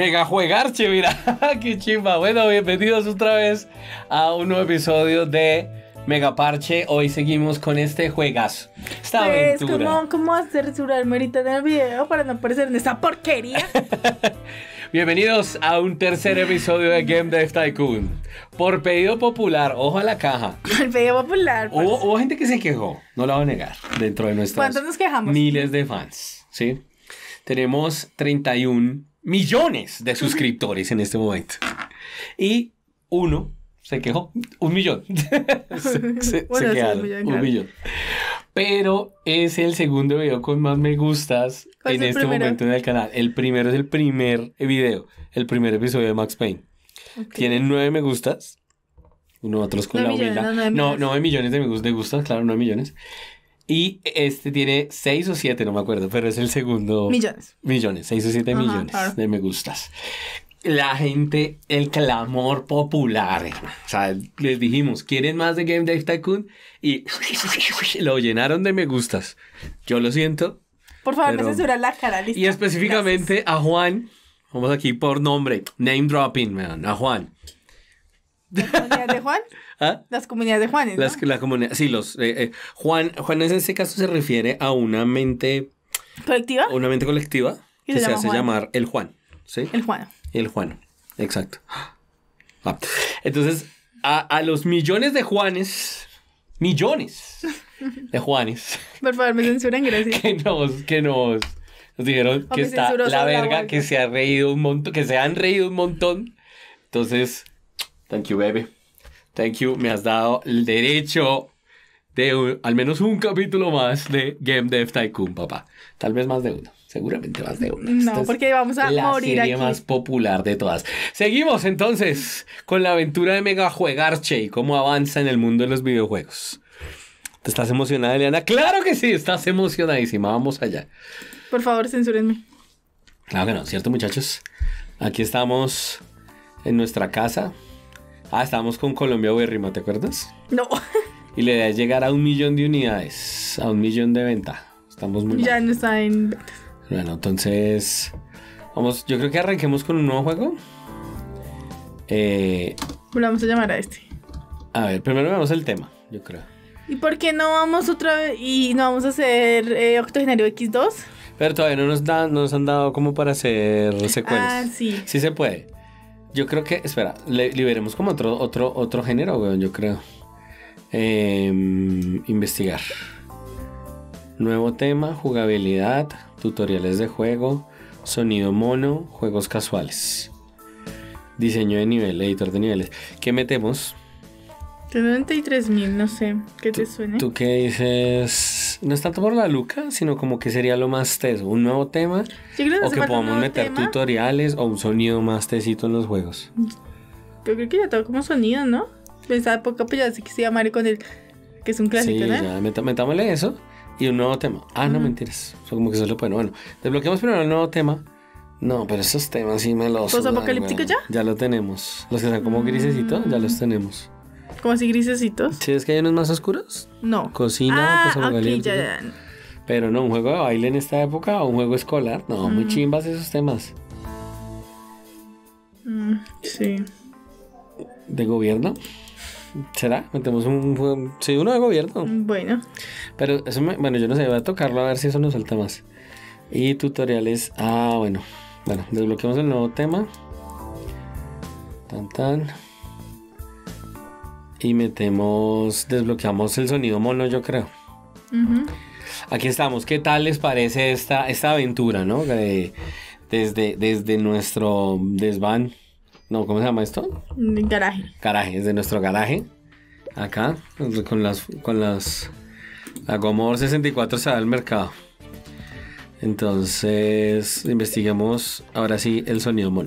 Mega juegarche, mira. Qué chimba. Bueno, bienvenidos otra vez a un nuevo episodio de Mega Parche. Hoy seguimos con este juegazo. Esta aventura. ¿Cómo censurarme ahorita en el video para no aparecer en esta porquería? Bienvenidos a un tercer episodio de Game Dev Tycoon. Por pedido popular, ojo a la caja. El pedido popular. Pues. Hubo gente que se quejó, no la voy a negar, dentro de nuestros ¿Cuántos nos quejamos? miles de fans, ¿sí? Tenemos 31 millones de suscriptores en este momento. Y uno se quejó, 1 millón. se quedaron, un millón. Pero es el segundo video con más me gustas en este momento en el canal. El primero es el primer video, el primer episodio de Max Payne. Okay. Tienen 9 me gustas. Nosotros con 9 la humildad. No, 9 millones de me gustas, claro, 9 millones. Y este tiene 6 o 7, no me acuerdo, pero es el segundo. Millones, 6 o 7 millones claro. De me gustas. La gente, el clamor popular. O sea, les dijimos, ¿quieren más de Game Dev Tycoon? Y lo llenaron de me gustas. Yo lo siento. Por favor, me censuran la cara, listo. Y específicamente gracias. A Juan, vamos aquí por nombre, name dropping, man, a Juan. ¿Las comunidades de Juan? ¿Ah? Las comunidades de Juanes, ¿no? La comunidad, sí, Juan en este caso se refiere a una mente... ¿Colectiva? Una mente colectiva que se hace llamar el Juan, ¿sí? El Juan. El Juan, exacto. Entonces, a los millones de Juanes... Millones de Juanes. Por favor, me censuran, gracias. que nos dijeron que está la verga, que se ha reído un montón, que se han reído un montón. Entonces, thank you, baby. Thank you. Me has dado el derecho de al menos un capítulo más de Game Dev Tycoon, papá. Tal vez más de uno. Seguramente más de uno. No, porque vamos a morir aquí. La serie más popular de todas. Seguimos entonces con la aventura de Mega Juegarche y cómo avanza en el mundo de los videojuegos. ¿Te estás emocionada, Eliana? ¡Claro que sí! Estás emocionadísima. Vamos allá. Por favor, censúrenme. Claro que no, ¿cierto, muchachos? Aquí estamos en nuestra casa. Estábamos con Colombia Uberrima, ¿te acuerdas? No. Y la idea es llegar a 1 millón de unidades, a 1 millón de venta. Estamos muy ya mal. No está en ventas. Bueno, entonces vamos, yo creo que arranquemos con un nuevo juego. Vamos a llamar a este. A ver, primero vemos el tema, yo creo. ¿Y por qué no vamos otra vez y no vamos a hacer Octogenario X2? Pero todavía no nos han dado como para hacer secuelas. Sí. Sí se puede. Yo creo que, espera, liberemos como otro género, weón, yo creo. Investigar. Nuevo tema, jugabilidad, tutoriales de juego, sonido mono, juegos casuales. Diseño de nivel, editor de niveles. ¿Qué metemos? De 93,000, no sé. ¿Qué te suena? ¿Tú qué dices? No es tanto por la luca, sino como que sería lo más teso. ¿Un nuevo tema? Yo creo o que podamos meter tutoriales o un sonido más tesito en los juegos. Yo creo que ya todo como sonido, ¿no? De esa época pues ya sé que se llama con el... Que es un clásico, sí, ¿no? Sí, ya, metámosle eso. Y un nuevo tema. No, mentiras. O sea, como que solo puede. Bueno, desbloqueamos primero el nuevo tema. No, pero esos temas sí me los... ¿Post-apocalíptico ya? Ya lo tenemos. Los que están como grisecitos, ya los tenemos. ¿Cómo así grisecitos? ¿Sí es que hay unos más oscuros? No. Cocina, okay, ya. Pero no, un juego de baile en esta época o un juego escolar. No, muy chimbas esos temas. Sí. ¿De gobierno? ¿Será? Metemos un juego... Sí, uno de gobierno. Bueno. Pero eso bueno, yo no sé, voy a tocarlo a ver si eso nos suelta más. Y tutoriales. Bueno. Bueno, desbloqueamos el nuevo tema. Tan. Y desbloqueamos el sonido mono, yo creo. Aquí estamos. ¿Qué tal les parece esta aventura, no? Desde nuestro desván. No, ¿cómo se llama esto? Garaje, desde nuestro garaje. Acá, con las... La Commodore 64 se va al mercado. Entonces, investiguemos ahora sí el sonido mono.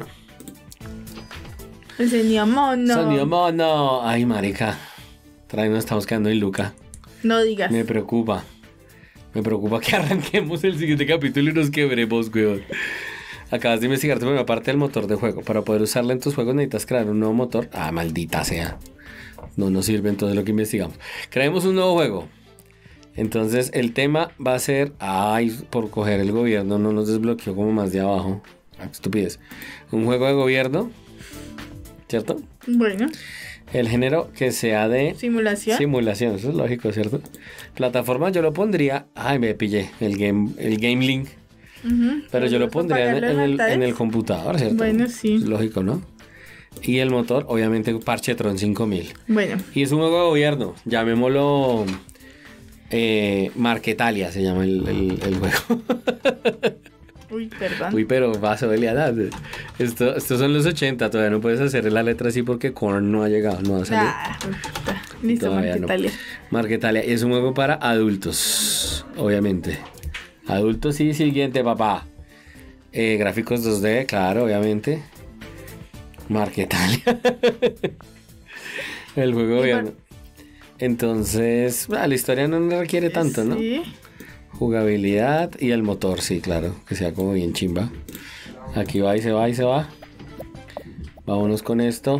El sonido mono. Sonido mono. Ay, marica. Nos estamos quedando en Luca. No digas. Me preocupa que arranquemos el siguiente capítulo y nos quebremos, weón. Acabas de investigar tu primera parte del motor de juego. Para poder usarla en tus juegos necesitas crear un nuevo motor. Maldita sea. No nos sirve entonces lo que investigamos. Creemos un nuevo juego. Entonces el tema va a ser... por coger el gobierno no nos desbloqueó como más de abajo. Estupidez. Un juego de gobierno, ¿cierto? Bueno, El género que sea de simulación. simulación, eso es lógico, ¿cierto? Plataforma yo lo pondría, ay, me pillé, el Game Link, Ujú. pero yo lo pondría Pagarlo en en el altares. computador, ¿cierto? Bueno, sí. Es lógico, ¿no? Y el motor, obviamente, Parchetron 5000. Bueno, Y es un juego de gobierno, llamémoslo Marquetalia, se llama el juego. uy, perdón. Uy, pero vaso de liadad. Estos son los 80, todavía no puedes hacer la letra así porque Korn no ha llegado, no ha salido. Ah, puta. Listo, Todavía no. Marquetalia. Marquetalia es un juego para adultos, obviamente. Adultos y siguiente, papá. Gráficos 2D, claro, obviamente. Marquetalia. El juego de gobierno. Entonces, la historia no requiere tanto, ¿no? Sí. Jugabilidad y el motor, sí, claro, que sea como bien chimba. Aquí va y se va y se va. Vámonos con esto.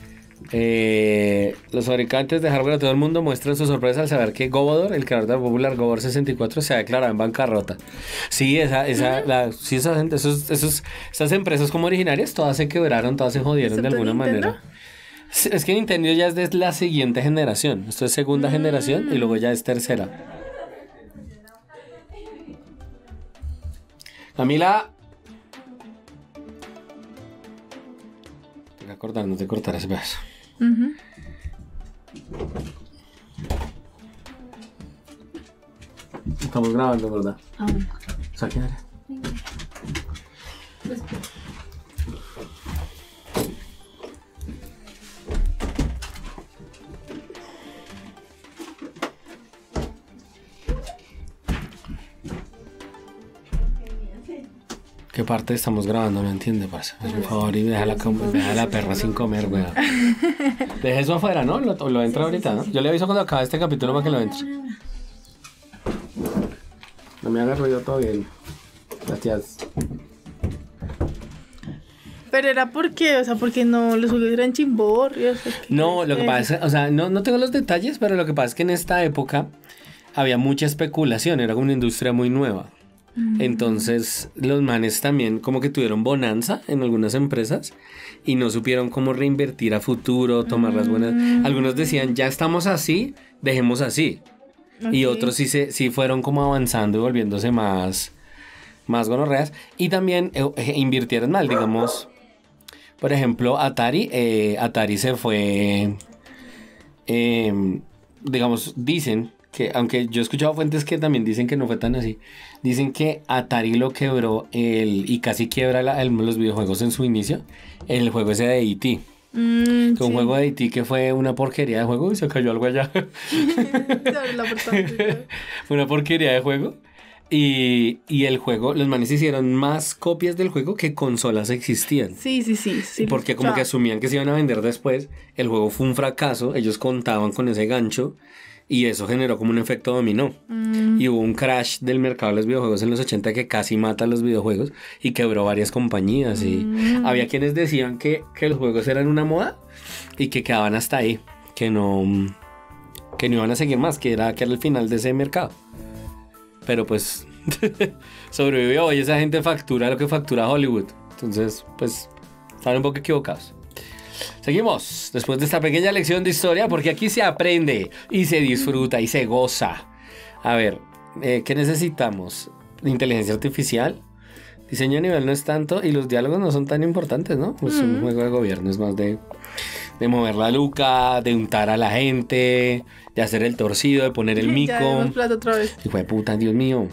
Los fabricantes de hardware de todo el mundo muestran su sorpresa al saber que Commodore, el creador del popular Commodore 64, se ha declarado en bancarrota. Sí, esas empresas como originarias, todas se quebraron, todas se jodieron de ¿Excepto alguna Nintendo? manera. Es que Nintendo ya es de la siguiente generación. Esto es segunda generación y luego ya es tercera. Camila. Voy a cortar, no te cortar ese pedazo. Ujú. Estamos grabando, ¿verdad? Ah, bueno. Saque. ¿Qué parte estamos grabando? No entiende, parce. Por favor, y deja la perra sin comer, weón. Deja eso afuera, ¿no? Lo entra ahorita, ¿no? Yo le aviso cuando acabe este capítulo para que lo entre. No me hagas ruido todo bien. Gracias. Pero era porque, o sea, porque no los juegos eran chimborrios. No, lo que pasa es, o sea, no tengo los detalles, pero lo que pasa es que en esta época había mucha especulación, era como una industria muy nueva. Entonces los manes también como que tuvieron bonanza en algunas empresas y no supieron cómo reinvertir a futuro, tomar las buenas. Algunos decían, ya estamos así, dejemos así. Y otros sí fueron como avanzando y volviéndose más gonorreas. Y también invirtieron mal, digamos. Por ejemplo, Atari se fue, digamos, dicen que, aunque yo he escuchado fuentes que también dicen que no fue tan así, dicen que Atari lo quebró y casi quiebra los videojuegos en su inicio, el juego ese de E.T. Un juego de E.T. que fue una porquería de juego y se cayó algo allá. Fue una porquería de juego. Y el juego, los manes hicieron más copias del juego que consolas existían. Sí. Porque como que asumían que se iban a vender después. El juego fue un fracaso, ellos contaban con ese gancho y eso generó como un efecto dominó. Y hubo un crash del mercado de los videojuegos en los 80 que casi mata a los videojuegos y quebró varias compañías. Y había quienes decían que los juegos eran una moda y que quedaban hasta ahí, que no iban a seguir más, que era el final de ese mercado. Pero pues sobrevivió y esa gente factura lo que factura Hollywood. Entonces, pues, están un poco equivocados. Seguimos después de esta pequeña lección de historia, porque aquí se aprende y se disfruta y se goza. A ver, ¿qué necesitamos? Inteligencia artificial. Diseño a nivel no es tanto y los diálogos no son tan importantes, ¿no? Pues un juego de gobierno es más de mover la luca, de untar a la gente, de hacer el torcido, de poner el mico. Ya plata otra vez. Hijo de puta, Dios mío.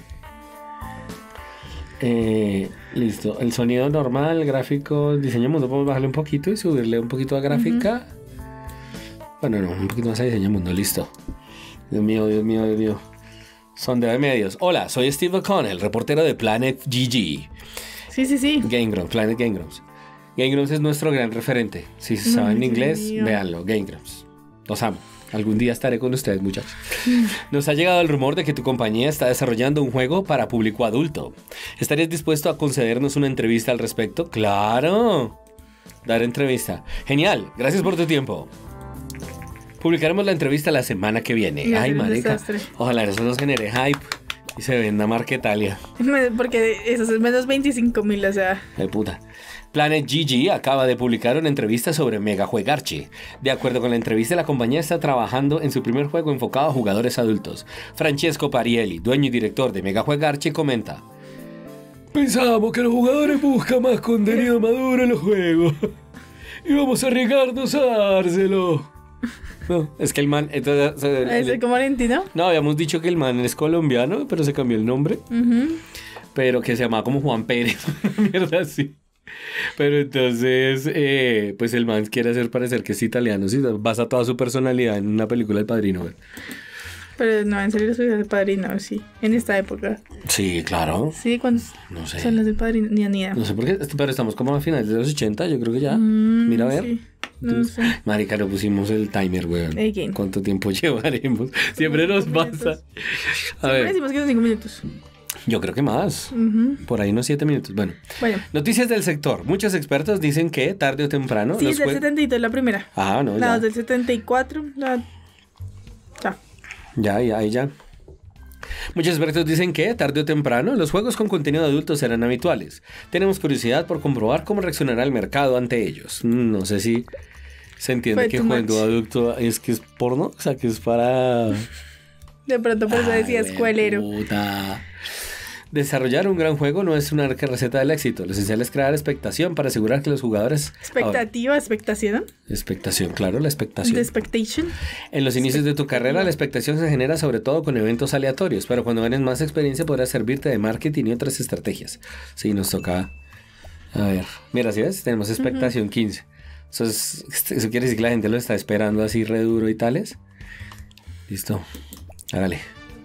Listo. El sonido normal, gráfico, diseño mundo, podemos bajarle un poquito y subirle un poquito a gráfica. Bueno, no, un poquito más a diseño mundo, listo. Dios mío. Sondeo de medios. Hola, soy Steve O'Connell, reportero de Planet GG. Sí. Game Grumps, Planet Game Grumps. Game Grumps es nuestro gran referente. Si saben inglés, véanlo, Game Grumps. Los amo. Algún día estaré con ustedes, muchachos. Nos ha llegado el rumor de que tu compañía está desarrollando un juego para público adulto. ¿Estarías dispuesto a concedernos una entrevista al respecto? ¡Claro! Dar entrevista. Genial, gracias por tu tiempo. Publicaremos la entrevista la semana que viene. Ay, marica. Ojalá eso nos genere hype. Y se venda Marquetalia. Porque eso es menos 25.000, o sea. De puta. Planet GG acaba de publicar una entrevista sobre Mega Juegarchi. De acuerdo con la entrevista, la compañía está trabajando en su primer juego enfocado a jugadores adultos. Francesco Parielli, dueño y director de Mega Juegarchi, comenta: pensábamos que los jugadores buscan más contenido maduro en los juegos. Y vamos a arriesgarnos a dárselo. No, es que el man... Entonces, ¿Es como argentino? No, habíamos dicho que el man es colombiano, pero se cambió el nombre. Pero que se llamaba como Juan Pérez. Mierda así. Pero entonces, pues el man quiere hacer parecer que es italiano. Sí, basa toda su personalidad en una película del Padrino. ¿Ver? Pero no, en serio, soy del Padrino, sí. En esta época. Sí, claro. Sí, ¿cuántos No sé. son las del Padrino? Ni idea. No sé por qué, pero estamos como a finales de los 80, yo creo que ya. Mira a ver. Sí. No sé. Marica, no pusimos el timer, weón. Again. ¿Cuánto tiempo llevaremos? Siempre nos pasa. A Siempre ver, decimos que son 5 minutos. yo creo que más. Por ahí unos 7 minutos. Bueno. Noticias del sector. Muchos expertos dicen que tarde o temprano... Sí, es del 72 la primera. Ah, no, La ya. dos del 74. Ya. Muchos expertos dicen que, tarde o temprano, los juegos con contenido adulto serán habituales. Tenemos curiosidad por comprobar cómo reaccionará el mercado ante ellos. No sé si se entiende Fue que too juego much. adulto es que es porno, o sea, que es para... De pronto por eso decía escuelero. Puta. Desarrollar un gran juego no es una receta del éxito. Lo esencial es crear expectación para asegurar que los jugadores... Expectativa, expectación. Expectación, claro, la expectación. The expectation. En los inicios de tu carrera, la expectación se genera sobre todo con eventos aleatorios, pero cuando ganes más experiencia podrás servirte de marketing y otras estrategias. Sí, nos toca... A ver, mira, ¿sí ves? Tenemos expectación 15. Eso quiere decir que la gente lo está esperando así re duro y tales. Listo. Hágale.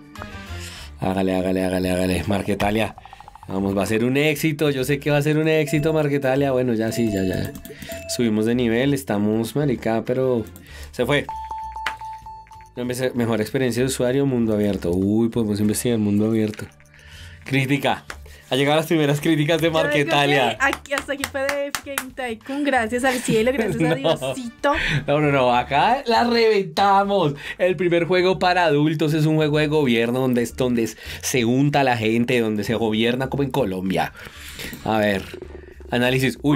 Marquetalia. Vamos, va a ser un éxito. Yo sé que va a ser un éxito, Marquetalia. Bueno, ya sí, ya. Subimos de nivel, estamos, marica, pero se fue. Mejor experiencia de usuario, mundo abierto. Uy, podemos investigar mundo abierto. Crítica. Ha llegado las primeras críticas de Marquetalia. Aquí, hasta aquí PDF Game Tycoon, gracias al cielo, gracias a Diosito. No, acá la reventamos. El primer juego para adultos es un juego de gobierno donde se unta la gente, donde se gobierna como en Colombia. A ver, análisis. Uy.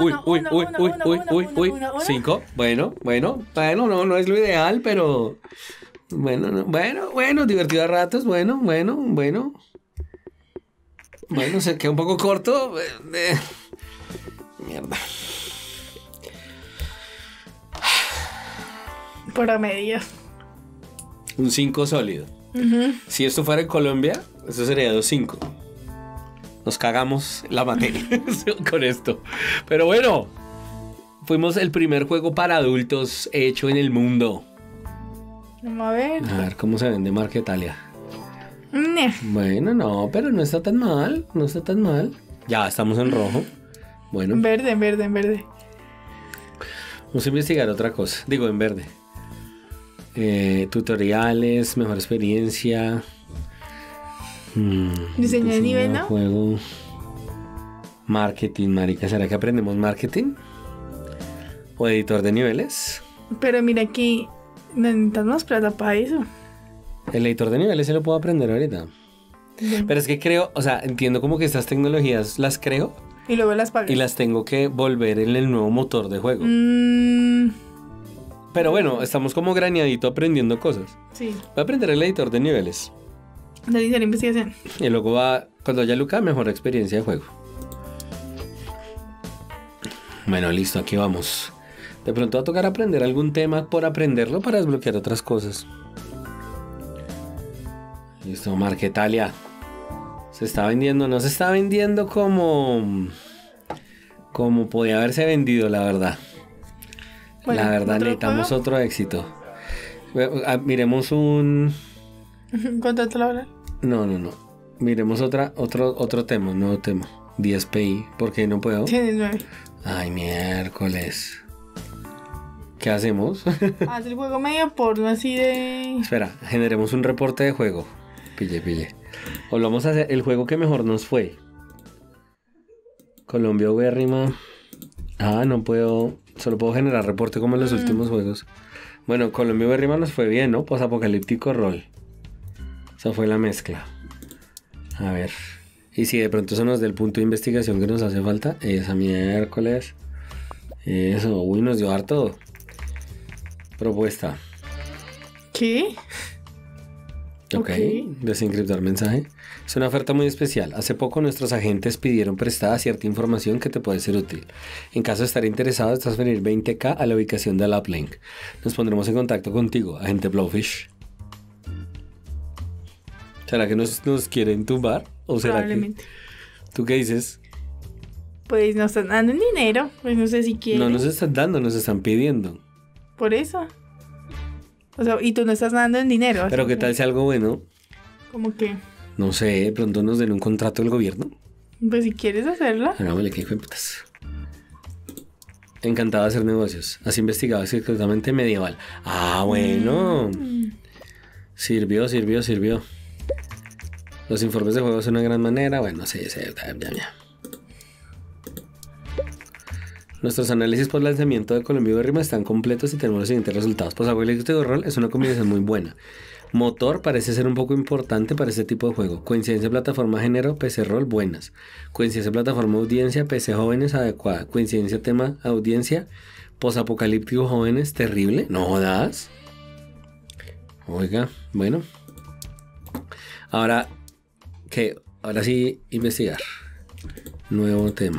5. Bueno, no es lo ideal, pero bueno, divertido a ratos, bueno. Bueno, se queda un poco corto. Mierda. Promedio. Un 5 sólido. Si esto fuera en Colombia, eso sería 2.5. Nos cagamos la materia con esto. Pero bueno, fuimos el primer juego para adultos hecho en el mundo. Vamos a ver. A ver cómo se vende Marquetalia. Nah. Bueno, no, pero no está tan mal. Ya, estamos en rojo. Bueno. En verde. Vamos a investigar otra cosa. Digo, en verde. Tutoriales, mejor experiencia. Diseño de nivel, ¿no? Juego. Marketing, marica. ¿Será que aprendemos marketing? ¿O editor de niveles? Pero mira aquí, necesitamos más plata para eso. El editor de niveles se lo puedo aprender ahorita. Pero es que creo, o sea, entiendo como que estas tecnologías las creo. Y luego las pagas. Y las tengo que volver en el nuevo motor de juego. Pero bueno, estamos como graneadito aprendiendo cosas. Sí. Voy a aprender el editor de niveles. De iniciar investigación. Y luego cuando haya Luca, mejor experiencia de juego. Bueno, listo, aquí vamos. De pronto va a tocar aprender algún tema por aprenderlo para desbloquear otras cosas. Listo, Marquetalia. Se está vendiendo, no se está vendiendo como podía haberse vendido, la verdad. Bueno, la verdad, necesitamos otro éxito. Miremos un... ¿Cuánto te lo hablan? No. Miremos otro tema, un nuevo tema. 10 PI, ¿por qué no puedo? Tienes 9. Ay, miércoles. ¿Qué hacemos? Haz el juego medio porno así de... Espera, generemos un reporte de juego. Pille. O lo vamos a hacer el juego que mejor nos fue. Colombia Ubérrima. No puedo. Solo puedo generar reporte como en los últimos juegos. Bueno, Colombia Ubérrima nos fue bien, ¿no? Posapocalíptico rol. Esa fue la mezcla. A ver. Y si de pronto eso nos da el punto de investigación que nos hace falta. Esa miércoles. Eso. Uy, nos dio harto. Propuesta. ¿Qué? Ok. Desencriptar mensaje. Es una oferta muy especial. Hace poco nuestros agentes pidieron prestada cierta información que te puede ser útil. En caso de estar interesado, es transferir 20k a la ubicación del uplink. Nos pondremos en contacto contigo, agente Blowfish. ¿Será que nos quieren tumbar? ¿O será Probablemente. que... ¿Tú qué dices? Pues nos están dando dinero. Pues no sé si quieren. No nos están dando, nos están pidiendo. Por eso. O sea, y tú no estás dando en dinero. Pero ¿qué tal si algo bueno? Como que, No sé, de pronto nos den un contrato del gobierno. pues si quieres hacerlo. Hagámosle que hijo de putas. Encantado de hacer negocios. Has investigado secretamente medieval. Ah, bueno. Sirvió. Los informes de juego son una gran manera. Bueno, sí. Ya. Nuestros análisis por lanzamiento de Colombia y Rima están completos y tenemos los siguientes resultados. Pues Abuelito de Rol es una combinación muy buena. Motor parece ser un poco importante para este tipo de juego. Coincidencia plataforma género, PC rol buenas. Coincidencia plataforma audiencia, PC jóvenes adecuada. Coincidencia tema audiencia, posapocalíptico jóvenes terrible. No jodas. Oiga, bueno. Ahora, ¿qué? Ahora sí, investigar. Nuevo tema.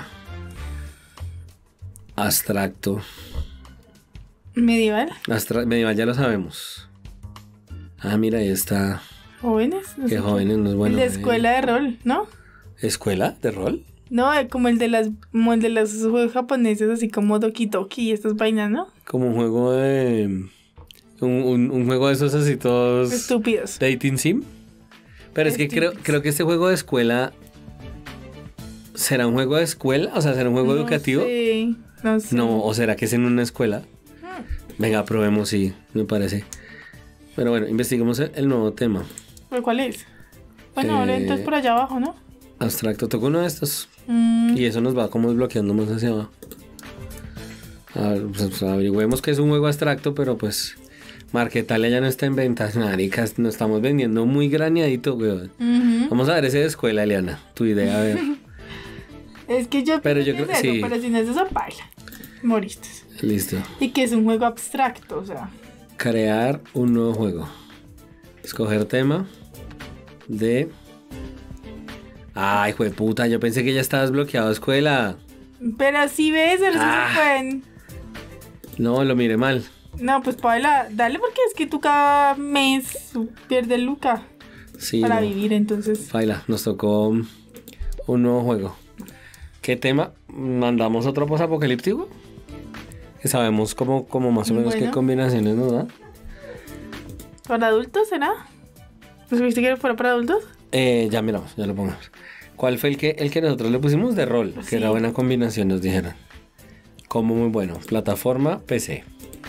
Abstracto. Medieval. Medieval ya lo sabemos. Ah, mira, ahí está. Jóvenes. No Qué sé jóvenes, no es bueno. El de escuela de rol, ¿no? ¿Escuela de rol? No, como el de las juegos japoneses, así como Doki Doki y estas vainas, ¿no? Como un juego de... Un juego de esos así todos... Estúpidos. Dating sim. Pero es que creo que este juego de escuela... ¿Será un juego de escuela? O sea, ¿será un juego educativo? No sé. No, ¿o será que es en una escuela? Venga, probemos, sí, me parece. Pero bueno, investiguemos el nuevo tema. ¿Pero cuál es? Bueno, ahora entonces por allá abajo, ¿no? Abstracto, toco uno de estos. Y eso nos va como desbloqueando más hacia abajo. A ver, pues averigüemos que es un juego abstracto, pero pues... Marquetalia ya no está en ventas, maricas. Nos estamos vendiendo muy graneadito, weón. Vamos a ver ese de escuela, Eliana. Tu idea, a ver. Es que yo Pero pienso yo que creo es que eso, sí. pero si no es eso, baila. Moriste. Listo. Y que es un juego abstracto, o sea. Crear un nuevo juego. Escoger tema de... Ay, hijo de puta, yo pensé que ya estaba desbloqueado escuela. Pero si ves, pero sí Ah. se pueden. No, lo miré mal. No, pues Paula, dale porque es que tú cada mes pierdes Luca Sí, para no. vivir, entonces. Faila, nos tocó un nuevo juego. ¿Qué tema? ¿Mandamos otro posapocalíptico? Que sabemos como más o menos qué Bueno. combinaciones nos da. ¿Para adultos será? ¿Pues viste que fuera para adultos? Ya miramos, ya lo pongamos. ¿Cuál fue el que nosotros le pusimos de rol? Que Sí. era buena combinación, nos dijeron. Como muy bueno. Plataforma, PC.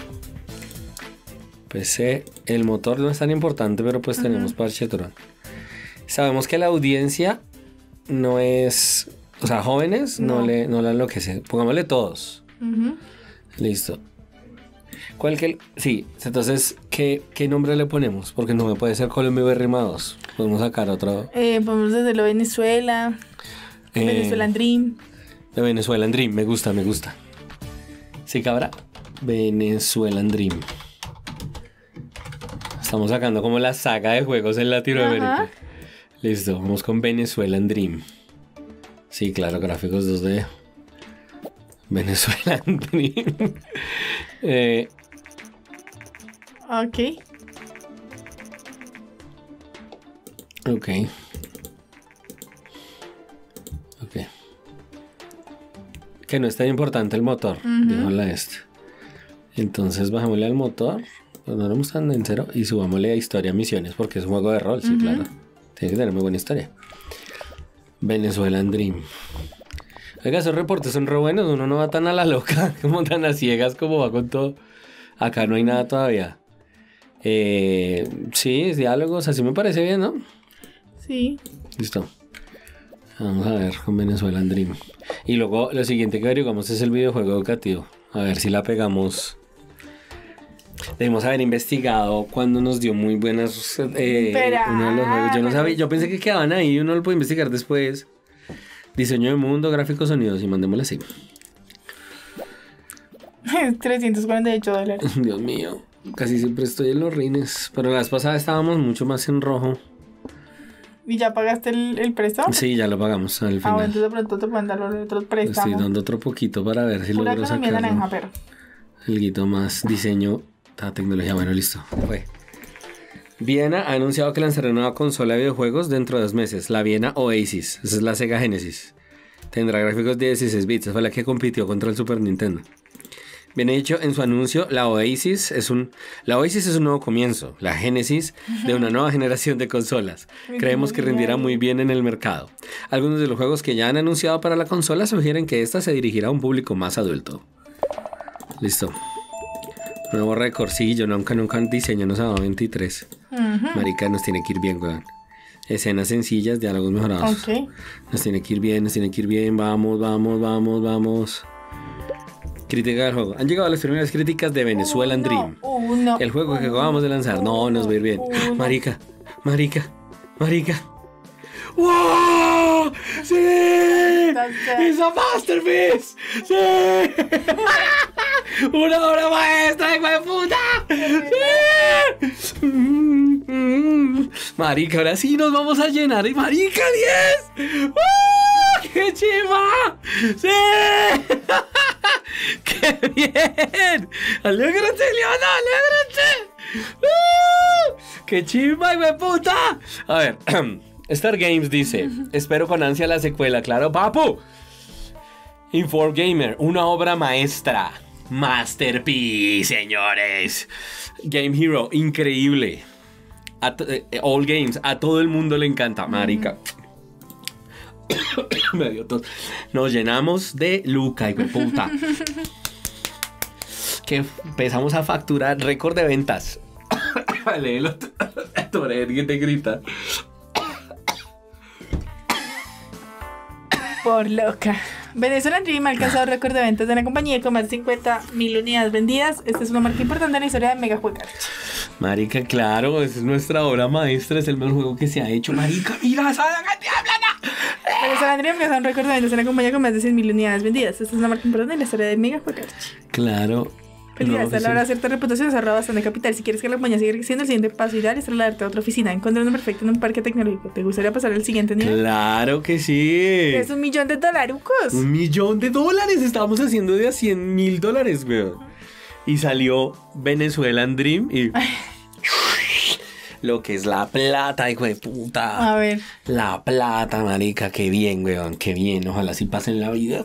PC, el motor no es tan importante, pero pues tenemos Parchetron. Sabemos que la audiencia no es... O sea, jóvenes no la enloquece. Pongámosle todos. Listo. Sí, entonces, ¿qué nombre le ponemos? Porque no me puede ser Colombia y Rimados. Podemos sacar otro. Podemos desde Venezuela. Venezuelan Dream. De Venezuelan Dream, me gusta. Sí, cabra. Venezuelan Dream. Estamos sacando como la saga de juegos en Latinoamérica. Ajá. Listo, vamos con Venezuelan Dream. Sí, claro, gráficos 2D. Venezuelan Dream. Ok. Ok. Que no es tan importante el motor, dijo la Entonces bajémosle al motor, pues no lo mostrando en cero, y subámosle a historia misiones, porque es un juego de rol, sí, claro. Tiene que tener muy buena historia. Venezuelan Dream. Oiga, esos reportes son re buenos, uno no va tan a la loca, como tan a ciegas como va con todo. Acá no hay nada todavía. Sí, diálogos, así me parece bien, ¿no? Sí. Listo. Vamos a ver con Venezuelan Dream. Y luego lo siguiente que averiguamos es el videojuego educativo. A ver si la pegamos Debemos haber investigado cuando nos dio muy buenas uno de los juegos. Yo no sabía, yo pensé que quedaban ahí, uno lo puede investigar después. Diseño de mundo, gráficos, sonidos y mandémosle así. $348. Dios mío, casi siempre estoy en los rines. Pero la vez pasada estábamos mucho más en rojo. ¿Y ya pagaste el préstamo? Sí, ya lo pagamos al final. Ah, bueno, entonces de pronto te pueden dar otro préstamo. Estoy dando otro poquito para ver si Pura logro economía sacarlo. naranja, pero... Alguito más diseño, tecnología. Bueno, listo. Fue. Viena ha anunciado que lanzará una nueva consola de videojuegos dentro de 2 meses. La Viena Oasis. Esa es la Sega Genesis. Tendrá gráficos de 16 bits. Esa fue la que compitió contra el Super Nintendo. Bien dicho en su anuncio, la Oasis es un nuevo comienzo, la génesis de una nueva generación de consolas. Creemos que rendirá muy bien en el mercado. Algunos de los juegos que ya han anunciado para la consola sugieren que esta se dirigirá a un público más adulto. Listo. Nuevo récord, sí, yo nunca diseñamos a 23. Marica, nos tiene que ir bien, weón. Escenas sencillas, diálogos mejorados. Ok. Nos tiene que ir bien, vamos. Crítica del juego. Han llegado las primeras críticas de Venezuelan Dream. El juego que acabamos de lanzar. No, nos va a ir bien. Marica. ¡Wow! ¡Sí! ¡Es a masterpiece! ¡Sí! ¡Una obra maestra, hijo de puta! ¡Sí! Marica, ahora sí nos vamos a llenar. ¡Marica, 10! ¡Qué chima! ¡Sí! ¡Qué bien! ¡Alégrate, Leona! ¡Alégrate! ¡Qué chimba, hijo de puta! A ver, Star Games dice: espero con ansia la secuela. Claro, papu. Inform Gamer, una obra maestra. Masterpiece, señores. Game Hero, increíble. All Games, a todo el mundo le encanta, marica. Me dio tos. Nos llenamos de Luca, hijo de puta. Que empezamos a facturar récord de ventas. Léelo, que te grita. Por loca. Venezuelan Dream ha alcanzado récord de ventas de la compañía con más de 50.000 unidades vendidas. Esta es una marca importante en la historia de Mega Juegar. Marica, claro, esa es nuestra obra maestra, es el mejor juego que se ha hecho. Marica, mira esa cantidad de plata. Venezuelan Dream alcanzó un récord de ventas en la compañía con más de 100.000 unidades vendidas. Esta es una marca importante en la historia de Mega Juegar. Claro. Felicidades, a la hora de cierta reputación se ahorra bastante capital. Si quieres que la compañía siga creciendo, el siguiente paso ideal es trasladarte a otra oficina. Encontrar uno perfecto en un parque tecnológico. ¿Te gustaría pasar al siguiente nivel? Claro que sí. Es $1 millón. $1 millón. Estábamos haciendo de a $100,000, weón. Y salió Venezuelan Dream y... Lo que es la plata, hijo de puta. A ver. La plata, marica. Qué bien, weón. Qué bien. Ojalá sí pasen la vida.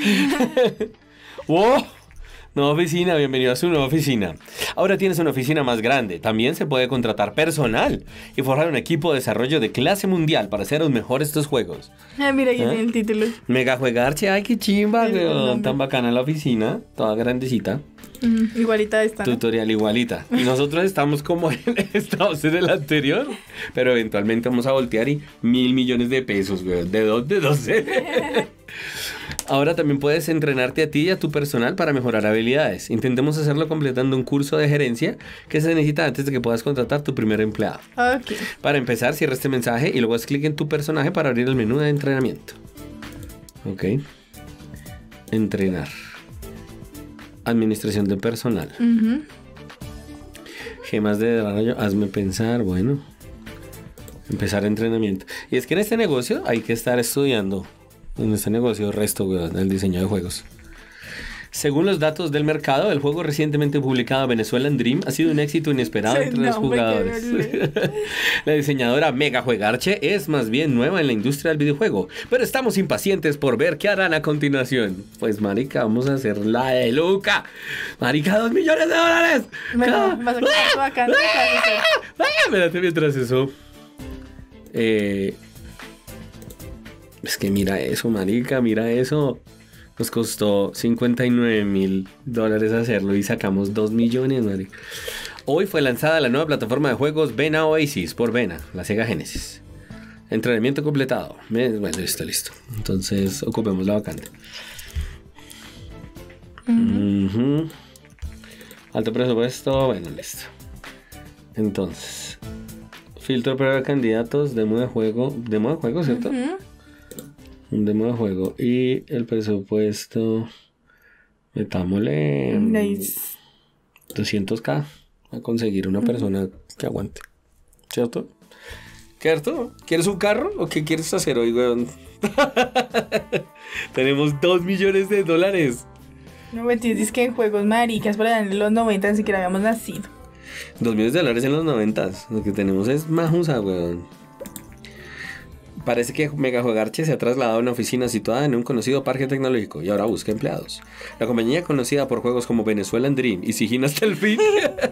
¡Wow! Nueva oficina, bienvenido a su nueva oficina. Ahora tienes una oficina más grande. También se puede contratar personal y forjar un equipo de desarrollo de clase mundial para hacer aún mejor estos juegos. Mira, aquí tiene el título. Mega Juegarche, ay, qué chimba, weón. Tan bacana la oficina, toda grandecita. Igualita esta, ¿no? Tutorial igualita. Y nosotros estamos como estamos en el anterior, pero eventualmente vamos a voltear y $1.000 millones de pesos, weón. ¿De dónde? No sé. Ahora también puedes entrenarte a ti y a tu personal para mejorar habilidades. Intentemos hacerlo completando un curso de gerencia que se necesita antes de que puedas contratar tu primer empleado. Ok. Para empezar, cierra este mensaje y luego haz clic en tu personaje para abrir el menú de entrenamiento. Ok. Entrenar. Administración de personal. Gemas de desarrollo. Hazme pensar. Bueno. Empezar entrenamiento. Y es que en este negocio hay que estar estudiando. En este negocio resto, weón, el diseño de juegos. Según los datos del mercado, el juego recientemente publicado Venezuelan Dream ha sido un éxito inesperado entre los jugadores. La diseñadora Mega Juegarche es más bien nueva en la industria del videojuego, pero estamos impacientes por ver qué harán a continuación. Pues marica, vamos a hacer la de Luca. Marica, $2 millones. Bueno, vas a quedar bacán. Espérate, mientras eso... Es que mira eso, marica, mira eso. Nos costó $59,000 hacerlo y sacamos $2 millones, marica. Hoy fue lanzada la nueva plataforma de juegos Vena Oasis por Vena, la Sega Genesis. Entrenamiento completado. Bueno, listo. Entonces, ocupemos la vacante. Alto presupuesto, bueno, listo. Entonces, filtro para candidatos, demo de juego, ¿cierto? Un demo de juego. Y el presupuesto, metámosle Nice. 200k a conseguir una persona que aguante, ¿cierto? ¿Cierto? ¿Quieres un carro o qué quieres hacer hoy, weón? Tenemos $2 millones. No, mentira, es que en juegos maricas por allá en los 90 ni siquiera habíamos nacido. $2 millones en los 90. Lo que tenemos es majusa, weón. Parece que Megajuegarche se ha trasladado a una oficina situada en un conocido parque tecnológico y ahora busca empleados. La compañía, conocida por juegos como Venezuelan Dream y Sigin hasta el fin,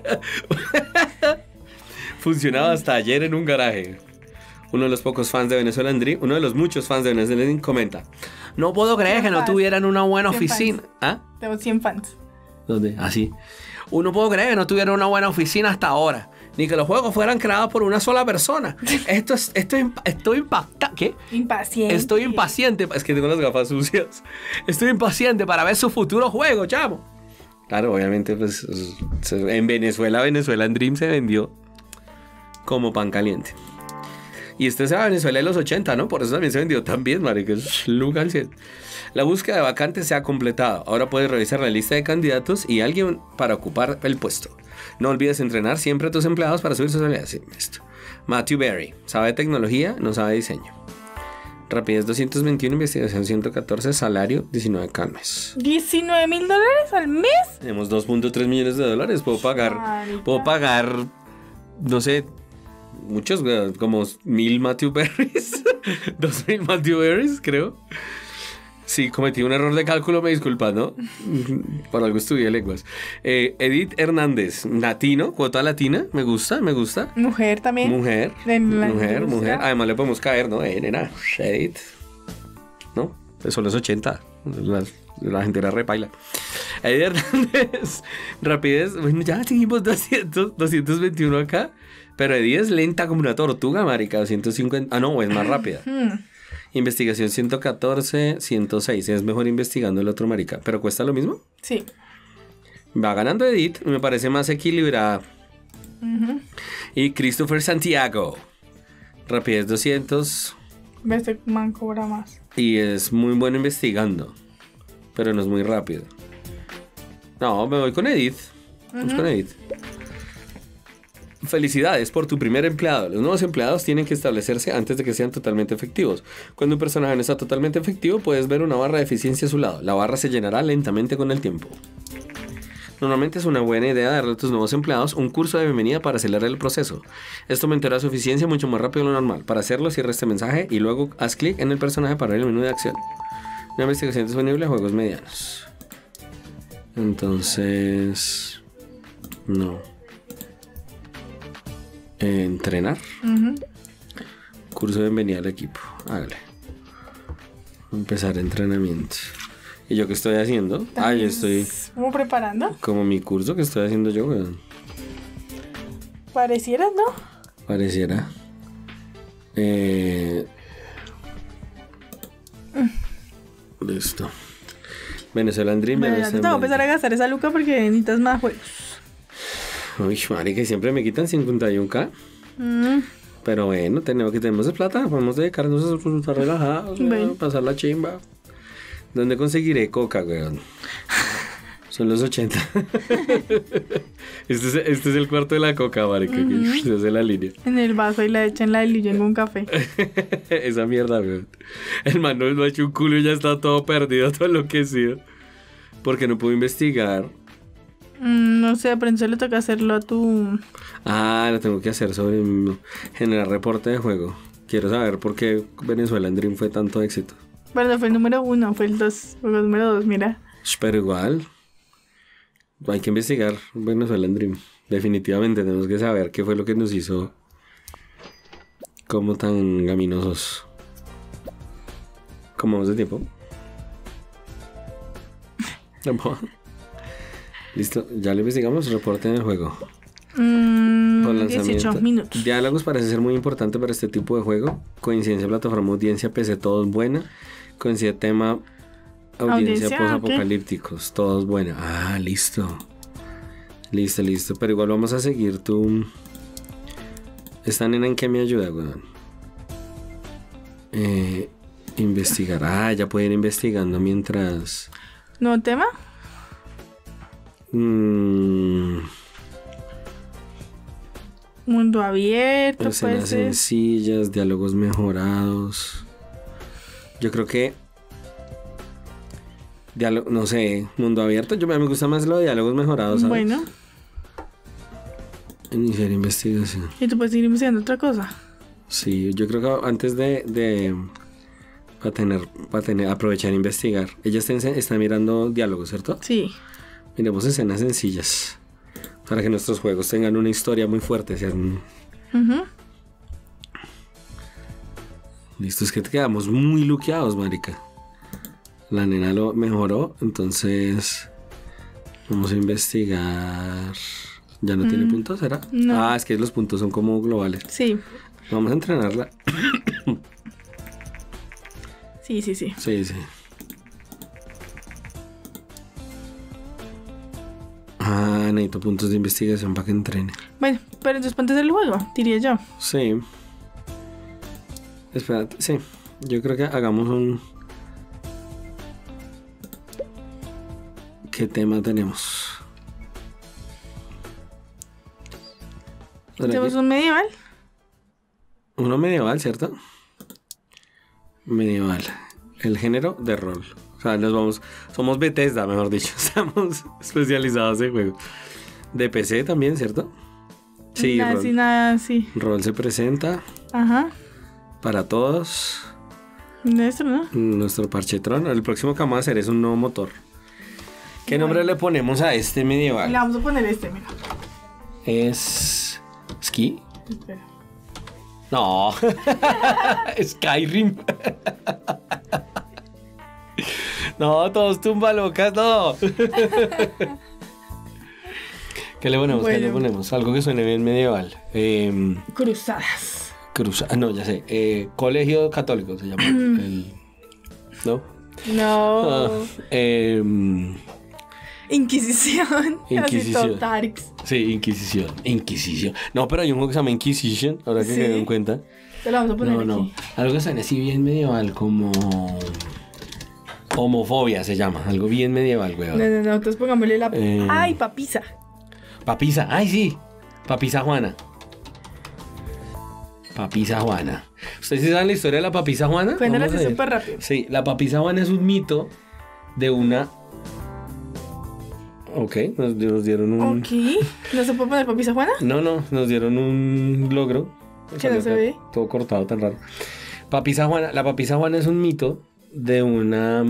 funcionaba hasta ayer en un garaje. Uno de los muchos fans de Venezuelan Dream comenta: no puedo creer que no tuvieran una buena oficina. ¿Ah? Tengo 100 fans. ¿Dónde? Así. No puedo creer que no tuvieran una buena oficina hasta ahora. Ni que los juegos fueran creados por una sola persona. Estoy impactado. ¿Qué? Impaciente. Estoy impaciente. Es que tengo las gafas sucias. Estoy impaciente para ver su futuro juego, chamo. Claro, obviamente, pues en Venezuelan Dream se vendió como pan caliente. Y este es a Venezuela de los 80, ¿no? Por eso también se vendió tan bien, marica. Es Luca al 100. La búsqueda de vacantes se ha completado. Ahora puedes revisar la lista de candidatos y alguien para ocupar el puesto. No olvides entrenar siempre a tus empleados para subir sus habilidades. Sí, esto. Matthew Berry. Sabe tecnología, no sabe diseño. Rapidez 221, investigación 114, salario 19k al mes. $19,000 al mes. Tenemos $2.3 millones. Puedo pagar, no sé, muchos, como 1,000 Matthew Berries. 2,000 Matthew Berries, creo. Sí, cometí un error de cálculo, me disculpas, ¿no? Por algo estudié lenguas. Edith Hernández, latino, cuota latina, me gusta. Mujer también. Mujer. Además le podemos caer, ¿no? Nena, Edith. ¿No? Eso es 80. La gente era repaila. Edith Hernández, rapidez. Bueno, ya seguimos 221 acá. Pero Edith es lenta como una tortuga, marica. 150. Ah, no, es más rápida. Investigación 114, 106. Es mejor investigando el otro, marica. ¿Pero cuesta lo mismo? Sí. Va ganando Edith. Me parece más equilibrada. Y Christopher Santiago. Rapidez 200. Este man cobra más. Y es muy bueno investigando. Pero no es muy rápido. No, me voy con Edith. Vamos con Edith. Felicidades por tu primer empleado. Los nuevos empleados tienen que establecerse antes de que sean totalmente efectivos. Cuando un personaje no está totalmente efectivo, puedes ver una barra de eficiencia a su lado. La barra se llenará lentamente con el tiempo. Normalmente es una buena idea darle a tus nuevos empleados un curso de bienvenida para acelerar el proceso. Esto aumentará su eficiencia mucho más rápido de lo normal. Para hacerlo, cierra este mensaje y luego haz clic en el personaje para ver el menú de acción. Una investigación disponible a juegos medianos. Entonces... no. Entrenar. Curso de bienvenida al equipo. Hágale. Empezar entrenamiento. ¿Y yo qué estoy haciendo? Yo estoy... ¿Cómo preparando? Como mi curso que estoy haciendo yo, weón. Pareciera, ¿no? Pareciera. Listo. Venezuelan Dream. Bueno, ya te tengo que empezar a gastar esa luca porque necesitas más juegos. Uy, marica, siempre me quitan 51k. Pero bueno, tenemos de plata. Podemos dedicarnos a estar relajados, pasar la chimba. ¿Dónde conseguiré coca, weón? Son los 80. Este es el cuarto de la coca, marica. Que se hace la línea. En el vaso y la echan la y en un café. Esa mierda, weón. El man no ha hecho un culo y ya está todo perdido, todo enloquecido. Porque no pudo investigar. No sé, pero entonces le toca hacerlo a tu... Lo tengo que hacer sobre generar reporte de juego. Quiero saber por qué Venezuelan Dream fue tanto éxito. Bueno, fue el número 1, fue el número 2, mira. Pero igual, hay que investigar Venezuelan Dream. Definitivamente tenemos que saber qué fue lo que nos hizo como tan gaminosos. ¿Cómo vamos de tiempo? Listo, ya lo investigamos, reporte en el juego. 18 minutos. Diálogos parece ser muy importante para este tipo de juego. Coincidencia, plataforma, audiencia, PC, todo es buena. Coincidencia, tema, audiencia post-apocalípticos, todo es buena. Listo. Listo, listo. Pero igual vamos a seguir tu... Esta nena en qué me ayuda, weón. Investigar. Ah, ya pueden ir investigando mientras... ¿Nuevo tema? Mundo abierto, escenas puede ser. sencillas, diálogos mejorados. Yo creo que... no sé, mundo abierto. A mí me gusta más lo de diálogos mejorados, ¿sabes? Bueno. Iniciar investigación. ¿Y tú puedes ir investigando otra cosa? Sí, yo creo que antes para tener aprovechar e investigar. Ella está mirando diálogos, ¿cierto? Sí. Miremos escenas sencillas para que nuestros juegos tengan una historia muy fuerte, sean... Listo, es que quedamos muy luqueados, marica. La nena lo mejoró, entonces vamos a investigar. ¿Ya no tiene puntos, será? No. Ah, es que los puntos son como globales. Sí. Vamos a entrenarla. Sí. Sí, sí. Ah, necesito puntos de investigación para que entrene. Bueno, pero entonces ponte a hacer el juego, diría yo. Sí. Espérate, sí. Yo creo que hagamos un... ¿Qué tema tenemos? Tenemos un medieval. Uno medieval, ¿cierto? Medieval. El género de rol. O sea, somos Bethesda, mejor dicho. Estamos especializados en juegos. De PC también, ¿cierto? Sí, nada, sí. Rol se presenta. Ajá. Para todos. Nuestro, ¿no? Nuestro parchetrón. El próximo que vamos a hacer es un nuevo motor. ¿Qué nombre le ponemos a este medieval? Le vamos a poner este, mira. Es... ¿Ski? Espera. No. Skyrim. No, todos tumba locas, no. ¿Qué le ponemos? Bueno. ¿Qué le ponemos? Algo que suene bien medieval. Cruzadas. No, ya sé. Colegio Católico se llama. ¿No? No. Inquisición. Inquisición. Darks. Sí, Inquisición. No, pero hay un juego que se llama Inquisition, ahora que Sí. quedé en cuenta. Te lo vamos a poner No. aquí. Algo que suena así bien medieval, como... Homofobia se llama. Algo bien medieval, weón. No. Entonces pongámosle la... Eh. ¡Ay, papisa! Papisa. ¡Ay, sí! Papisa Juana. Papisa Juana. ¿Ustedes sí saben la historia de la Papisa Juana? Cuéntala Vamos a así ver. súper rápido. Sí, la Papisa Juana es un mito de una... Ok, nos dieron un... Ok. ¿No se puede poner papisa Juana? No, nos dieron un logro. Que no se ve. Todo cortado, tan raro. Papisa Juana, la Papisa Juana es un mito de una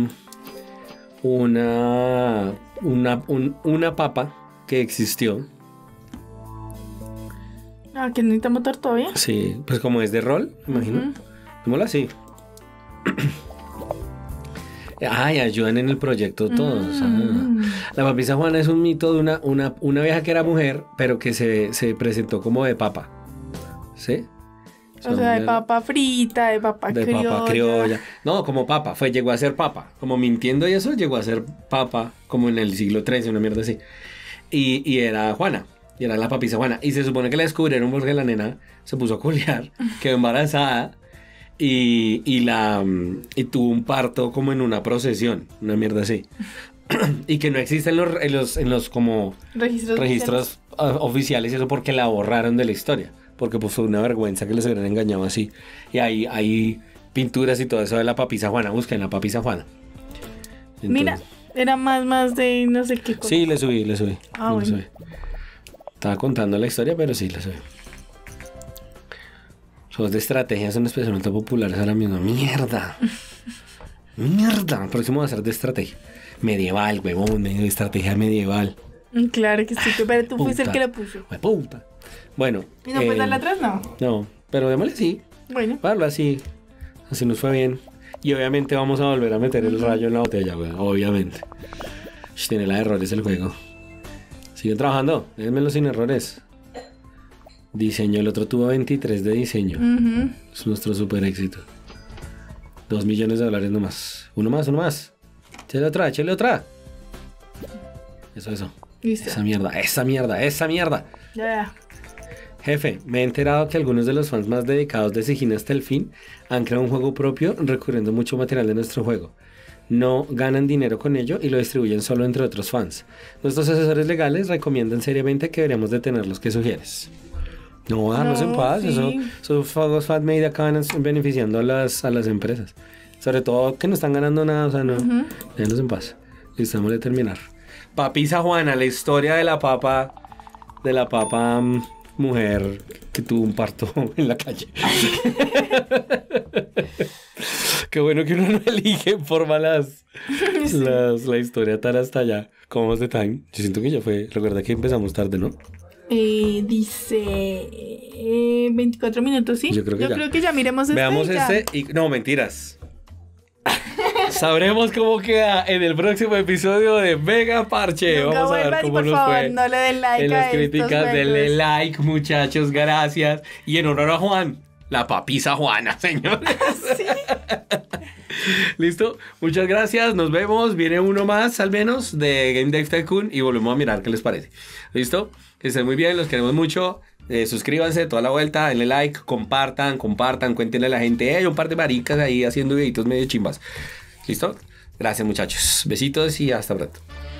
papa que existió. Ah, que necesita motor todavía. Sí, pues como es de rol, me imagino. Démoslo así. Ay, ayudan en el proyecto todos. La Papisa Juana es un mito de una vieja que era mujer, pero que se presentó como de papa. ¿Sí? O sea, de papa frita, de papa criolla. No, como papa, llegó a ser papa. Como mintiendo y eso, llegó a ser papa, como en el siglo XIII, una mierda así. Y era Juana, y era la Papisa Juana. Y se supone que la descubrieron porque la nena se puso a culiar, quedó embarazada y tuvo un parto como en una procesión, una mierda así. Y que no existe en los como registros oficiales y eso porque la borraron de la historia. Porque pues fue una vergüenza que les hubieran engañado así. Y hay pinturas y todo eso de la Papisa Juana. Busquen la Papisa Juana. Entonces, mira, era más de no sé qué cosa. sí, le subí. Ah, bueno. Subí. Estaba contando la historia, pero sí, le subí. Juegos de estrategia son especialmente populares ahora mismo. ¡Mierda! ¡Mierda! El próximo va a ser de estrategia. Medieval, huevón, de estrategia medieval. Claro que sí, pero tú fuiste el que lo puso. ¡Puta! Bueno. ¿Y no puedes darle atrás? No. No, pero démosle sí. Bueno. Para así. Así nos fue bien. Y obviamente vamos a volver a meter el rayo en la botella, güey. Obviamente. Tiene la de errores el juego. Siguen trabajando. Déjenmelo sin errores. Diseño. El otro tuvo 23 de diseño. Es nuestro super éxito. $2 millones nomás. Uno más. Échale otra. Eso. Listo. Esa mierda. Ya. Jefe, me he enterado que algunos de los fans más dedicados de Sigina hasta el fin han creado un juego propio recurriendo mucho material de nuestro juego. No ganan dinero con ello y lo distribuyen solo entre otros fans. Nuestros asesores legales recomiendan seriamente que deberíamos detenerlos. ¿Qué sugieres? No, dejarnos en paz. Sí. Esos juegos fan-made acaban beneficiando a las empresas. Sobre todo que no están ganando nada, o sea, no. Déjenlos en paz. Listo, vamos a terminar. Papisa Juana, la historia de la papa mujer que tuvo un parto en la calle. Qué bueno que uno no elige en forma la historia tan hasta allá. ¿Cómo vamos de time? Yo siento que ya fue. Recuerda que empezamos tarde, ¿no? Dice 24 minutos, ¿sí? Yo creo que ya miremos este. Veamos y no, mentiras. Sabremos cómo queda en el próximo episodio de Mega Parche. Nunca Vamos a ver cómo por nos favor, fue. no le den like En las a críticas, estos denle juegos. like, muchachos, gracias. Y en honor a Juan, la papisa Juana, señores. Sí. Listo, muchas gracias, nos vemos. Viene uno más, al menos, de Game Dev Tycoon y volvemos a mirar qué les parece. Listo, que estén muy bien, los queremos mucho. Suscríbanse toda la vuelta, denle like, compartan, cuéntenle a la gente. Hay un par de maricas ahí haciendo videitos medio chimbas. ¿Listo? Gracias, muchachos. Besitos y hasta pronto.